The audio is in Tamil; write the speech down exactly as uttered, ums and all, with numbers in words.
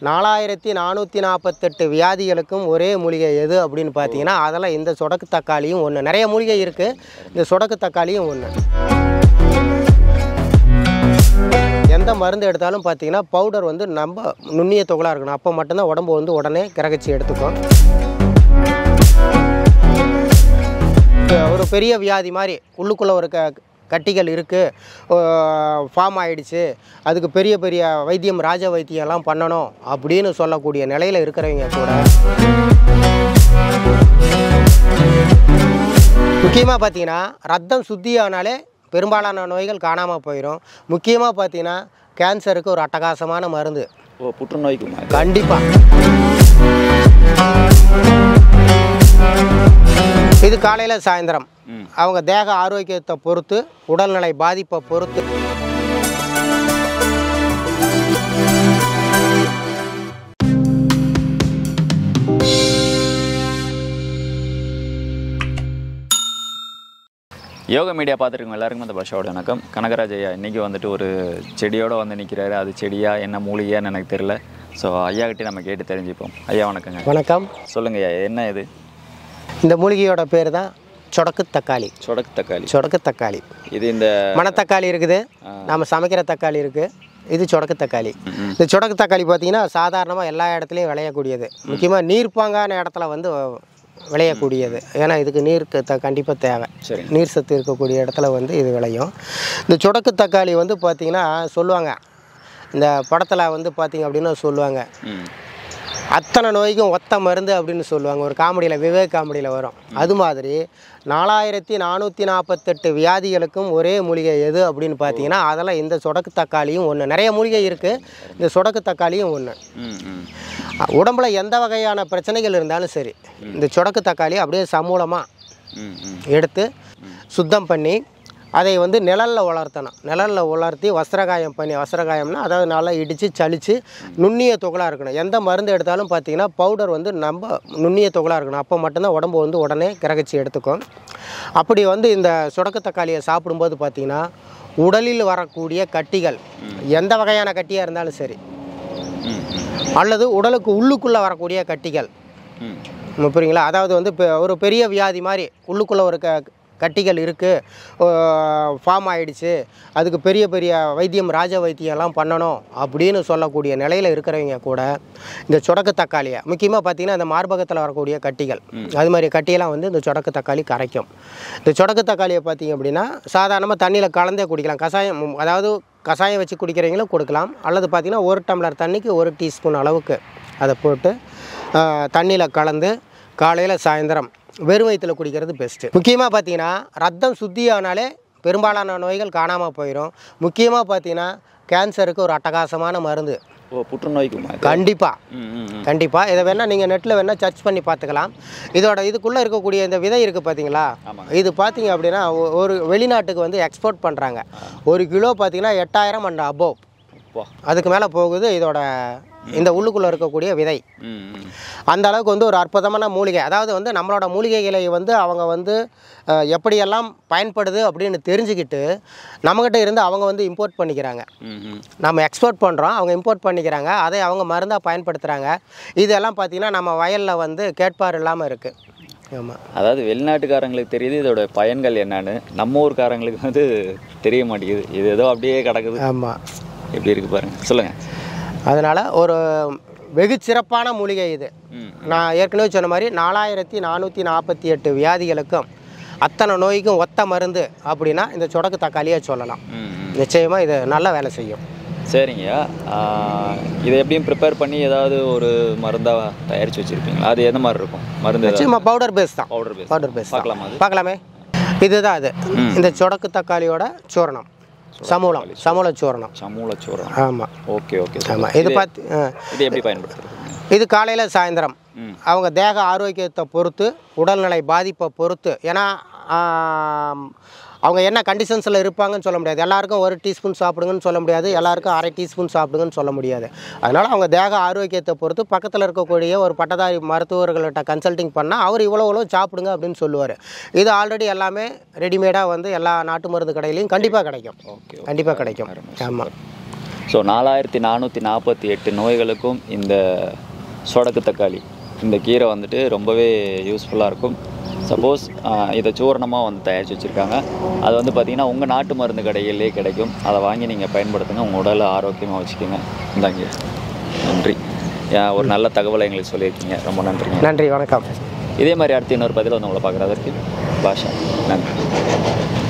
நாலாயிரத்தி நானூற்றி நாற்பத்தெட்டு வியாதிகளுக்கும் ஒரே மூலிகை எது அப்படின்னு பார்த்தீங்கன்னா அதெல்லாம் இந்த சொடக்கு தக்காளியும் ஒன்று. நிறைய மூலிகை இருக்குது, இந்த சொடக்கு தக்காளியும் ஒன்று. எந்த மருந்து எடுத்தாலும் பார்த்தீங்கன்னா பவுடர் வந்து நம்ம நுண்ணிய துகளாக இருக்கணும். அப்போ மட்டும்தான் உடம்பு வந்து உடனே கிரகிச்சி எடுத்துக்கும். ஒரு பெரிய வியாதி மாதிரி உள்ளுக்குள்ளே ஒரு க கட்டிகள் இருக்குது, ஃபார்ம் ஆகிடுச்சு, அதுக்கு பெரிய பெரிய வைத்தியம் ராஜ வைத்தியம்லாம் பண்ணணும் அப்படின்னு சொல்லக்கூடிய நிலையில் இருக்கிறவங்க கூட முக்கியமாக பார்த்தீங்கன்னா ரத்தம் சுத்தியானாலே பெரும்பாலான நோய்கள் காணாமல் போயிடும். முக்கியமாக பார்த்தீங்கன்னா கேன்சருக்கு ஒரு அட்டகாசமான மருந்து. ஓ, புற்றுநோய்க்கு கண்டிப்பாக. இது காலையில் சாயந்தரம் அவங்க தேக ஆரோக்கியத்தை பொறுத்து, உடல்நிலை பாதிப்பை பொறுத்து. யோகா மீடியா பார்த்துருக்கோம் எல்லாருக்கும் அந்த பாஷாவோட வணக்கம். கனகராஜ் ஐயா இன்றைக்கி வந்துட்டு ஒரு செடியோடு வந்து நிற்கிறாரு. அது செடியா என்ன மூலிகையான்னு எனக்கு தெரியல. ஸோ ஐயா கிட்டே நம்ம கேட்டு தெரிஞ்சுப்போம். ஐயா வணக்கங்க. வணக்கம். சொல்லுங்கள் ஐயா, என்ன இது? இந்த மூலிகையோட பேர் தான் சொடக்கு தக்காளி. சொடக்கு தக்காளி. சொடக்கு தக்காளி. இது இந்த மணத்தக்காளி இருக்குது, நம்ம சமைக்கிற தக்காளி இருக்குது, இது சொடக்கு தக்காளி. இந்த சொடக்கு தக்காளி பார்த்திங்கன்னா சாதாரணமாக எல்லா இடத்துலையும் விளையக்கூடியது. முக்கியமாக நீர்ப்பாங்கான இடத்துல வந்து விளையக்கூடியது. ஏன்னா இதுக்கு நீர் த கண்டிப்பாக தேவை. சரி. நீர் சத்து இருக்கக்கூடிய இடத்துல வந்து இது விளையும். இந்த சொடக்கு தக்காளி வந்து பார்த்திங்கன்னா சொல்லுவாங்க, இந்த படத்தில் வந்து பார்த்திங்க அப்படின்னு சொல்லுவாங்க, அத்தனை நோய்க்கும் ஒத்த மருந்து அப்படின்னு சொல்லுவாங்க. ஒரு காமெடியில், விவேக் காமெடியில் வரும். அது மாதிரி நாலாயிரத்தி நானூற்றி நாற்பத்தெட்டு வியாதிகளுக்கும் ஒரே மூலிகை எது அப்படின்னு பார்த்தீங்கன்னா அதெல்லாம் இந்த சொடக்கு தக்காளியும் ஒன்று. நிறைய மூலிகை இருக்குது, இந்த சொடக்கு தக்காளியும் ஒன்று. உடம்புல எந்த வகையான பிரச்சனைகள் இருந்தாலும் சரி, இந்த சொடக்கு தக்காளி அப்படியே சமூலமாக எடுத்து சுத்தம் பண்ணி அதை வந்து நிழலில் வளர்த்தணும். நிழலில் வளர்த்தி வஸ்திரகாயம் பண்ணி, வஸ்திரகாயம்னா அதாவது நல்லா இடித்து சளிச்சு நுண்ணிய துகளாக இருக்கணும். எந்த மருந்து எடுத்தாலும் பார்த்திங்கன்னா பவுடர் வந்து நம்ம நுண்ணிய துகளாக இருக்கணும். அப்போ மட்டும்தான் உடம்பு வந்து உடனே கிரகிச்சி எடுத்துக்கும். அப்படி வந்து இந்த சொடக்கு தக்காளியை சாப்பிடும்போது பார்த்திங்கன்னா உடலில் வரக்கூடிய கட்டிகள், எந்த வகையான கட்டியாக இருந்தாலும் சரி, அல்லது உடலுக்கு உள்ளுக்குள்ளே வரக்கூடிய கட்டிகள், புரியுங்களா? அதாவது வந்து இப்போ ஒரு பெரிய வியாதி மாதிரி உள்ளுக்குள்ளே ஒரு க கட்டிகள் இருக்குது, ஃபார்ம் ஆகிடுச்சு, அதுக்கு பெரிய பெரிய வைத்தியம் ராஜ வைத்தியம்லாம் பண்ணணும் அப்படின்னு சொல்லக்கூடிய நிலையில் இருக்கிறவங்க கூட இந்த சொடக்கு தக்காளியை, முக்கியமாக பார்த்திங்கன்னா இந்த மார்பகத்தில் வரக்கூடிய கட்டிகள், அது மாதிரி கட்டியெல்லாம் வந்து இந்த சொடக்கு தக்காளி கரைக்கும். இந்த சொடக்கு தக்காளியை பார்த்திங்க அப்படின்னா சாதாரணமாக தண்ணியில் கலந்தே குடிக்கலாம். கஷாயம், அதாவது கஷாயம் வச்சு குடிக்கிறவங்களும் கொடுக்கலாம். அல்லது பார்த்திங்கன்னா ஒரு டம்ளர் தண்ணிக்கு ஒரு டீஸ்பூன் அளவுக்கு அதை போட்டு தண்ணியில் கலந்து காலையில் சாயந்தரம் வெறும் வயிற்றில் குடிக்கிறது பெஸ்ட்டு. முக்கியமாக பார்த்தீங்கன்னா ரத்தம் சுத்தியானாலே பெரும்பாலான நோய்கள் காணாமல் போயிடும். முக்கியமாக பார்த்தீங்கன்னா கேன்சருக்கு ஒரு அட்டகாசமான மருந்து. ஓ, புற்றுநோய்க்கு கண்டிப்பாக கண்டிப்பாக. இதை வேணால் நீங்கள் நெட்டில் வேணால் சர்ச் பண்ணி பார்த்துக்கலாம். இதோட இதுக்குள்ளே இருக்கக்கூடிய இந்த விதை இருக்குது பார்த்தீங்களா, இது பார்த்தீங்க அப்படின்னா ஒரு வெளிநாட்டுக்கு வந்து எக்ஸ்போர்ட் பண்ணுறாங்க. ஒரு கிலோ பார்த்தீங்கன்னா எட்டாயிரம் அண்ட் அபோவ், அதுக்கு மேலே போகுது இதோட இந்த உள்ளுக்குள்ளே இருக்கக்கூடிய விதை. அந்த அளவுக்கு வந்து ஒரு அற்புதமான மூலிகை. அதாவது வந்து நம்மளோட மூலிகைகளை வந்து அவங்க வந்து எப்படியெல்லாம் பயன்படுது அப்படின்னு தெரிஞ்சுக்கிட்டு நம்மக்கிட்ட இருந்து அவங்க வந்து இம்போர்ட் பண்ணிக்கிறாங்க. நம்ம எக்ஸ்போர்ட் பண்ணுறோம், அவங்க இம்போர்ட் பண்ணிக்கிறாங்க, அதை அவங்க மருந்தாக பயன்படுத்துகிறாங்க. இதெல்லாம் பார்த்திங்கன்னா நம்ம வயலில் வந்து கேட்பார் இல்லாமல் இருக்குது. ஆமாம். அதாவது வெளிநாட்டுக்காரங்களுக்கு தெரியுது இதோட பயன்கள் என்னன்னு, நம்ம ஊருக்காரங்களுக்கு வந்து தெரிய மாட்டேங்குது. இது ஏதோ அப்படியே கிடக்குது. ஆமாம். எப்படி இருக்குது பாருங்கள், சொல்லுங்கள். அதனால் ஒரு வெகு சிறப்பான மூலிகை இது. நான் ஏற்கனவே சொன்ன மாதிரி நாலாயிரத்தி நானூற்றி நாற்பத்தி எட்டு வியாதிகளுக்கும் அத்தனை நோய்க்கும் ஒத்த மருந்து அப்படின்னா இந்த சொடக்கு தக்காளியை சொல்லலாம். நிச்சயமாக இது நல்ல வேலை செய்யும். சரிங்கய்யா, இதை எப்படியும் ப்ரிப்பேர் பண்ணி ஏதாவது ஒரு மருந்தாக தயாரித்து வச்சுருப்பீங்களா? அது எந்த மாதிரி இருக்கும் மருந்து? நிச்சயமாக பவுடர் பேஸ் தான். பவுடர் பேஸ் பவுடர் பேஸ் பார்க்கலாமா? அது பார்க்கலாமே. இதுதான் அது, இந்த சொடக்கு தக்காளியோட சூரணம், சமூலம், சமூல சூரணம். சமூல சூரணம். ஆமாம். Okay okay. ஆமாம். இது பார்த்து இது எப்படி பயன்படுத்துறது? இது காலையில் சாயந்தரம் அவங்க தேக ஆரோக்கியத்தை பொறுத்து, உடல்நிலை பாதிப்பை பொறுத்து. ஏன்னா அவங்க என்ன கண்டிஷன்ஸில் இருப்பாங்கன்னு சொல்ல முடியாது. எல்லாருக்கும் ஒரு டீஸ்பூன் சாப்பிடுங்கன்னு சொல்ல முடியாது, எல்லாருக்கும் அரை டீஸ்பூன் சாப்பிடுங்கன்னு சொல்ல முடியாது. அதனால் அவங்க தேக ஆரோக்கியத்தை பொறுத்து பக்கத்தில் இருக்கக்கூடிய ஒரு பட்டதாரி மருத்துவர்கள்ட்ட கன்சல்டிங் பண்ணால் அவர் இவ்வளோ இவ்வளோ சாப்பிடுங்க அப்படின்னு சொல்லுவார். இது ஆல்ரெடி எல்லாமே ரெடிமேடாக வந்து எல்லா நாட்டு மருந்து கடையிலையும் கண்டிப்பாக கிடைக்கும். ஓகே, கண்டிப்பாக கிடைக்கும். ஆமாம். ஸோ நாலாயிரத்தி நானூற்றி நாற்பத்தி எட்டு நோய்களுக்கும் இந்த சொடக்கு தக்காளி இந்த கீரை வந்துட்டு ரொம்பவே யூஸ்ஃபுல்லாக இருக்கும். சப்போஸ் இதை சூரணமாக வந்து தயாரித்து வச்சுருக்காங்க. அது வந்து பார்த்திங்கன்னா உங்கள் நாட்டு மருந்து கடைகளிலே கிடைக்கும். அதை வாங்கி நீங்கள் பயன்படுத்துங்க, உங்கள் உடலை ஆரோக்கியமாக வச்சுக்கோங்க. இந்தாங்க, நன்றி. ஒரு நல்ல தகவலை எங்களுக்கு சொல்லியிருக்கீங்க, ரொம்ப நன்றிங்க. நன்றி, வணக்கம். இதே மாதிரி அடுத்து இன்னொரு பதில் வந்து உங்களை பார்க்குறதற்கு பாஷா. நன்றி.